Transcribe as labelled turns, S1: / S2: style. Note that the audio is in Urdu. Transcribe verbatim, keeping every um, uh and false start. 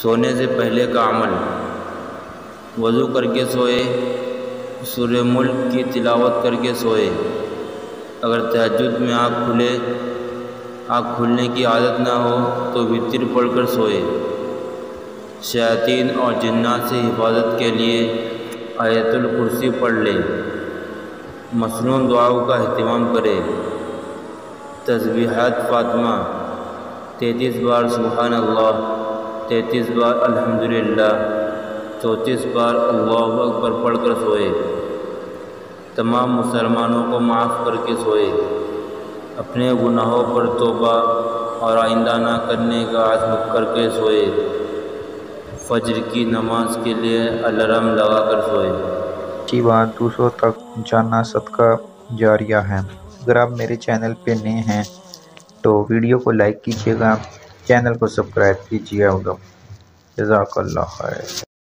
S1: سونے سے پہلے کا عمل: وضو کر کے سوئے، سورہ ملک کی تلاوت کر کے سوئے۔ اگر تہجد میں آنکھ کھلے آنکھ کھلنے کی عادت نہ ہو تو وتر پڑھ کر سوئے۔ شیاطین اور جنات سے حفاظت کے لیے آیت الکرسی پڑھ لے۔ مسنون دعاؤں کا اہتمام کرے۔ تسبیحات فاطمہ: تینتیس بار سبحان اللہ، تینتیس بار الحمدللہ، چونتیس بار اللہ اکبر پڑھ کر سوئے۔ تمام مسلمانوں کو معاف کر کے سوئے۔ اپنے گناہوں پر توبہ اور آئندہ نہ کرنے کا عزم کر کے سوئے۔ فجر کی نماز کے لیے الارم لگا کر سوئے۔
S2: اچھی بات دوسروں تک جاننا صدقہ جاریہ ہے۔ اگر آپ میرے چینل پہ نئے ہیں تو ویڈیو کو لائک کیجیے گا، چینل کو سبسکرائب کیجیے گا۔ جزاک اللہ خیر۔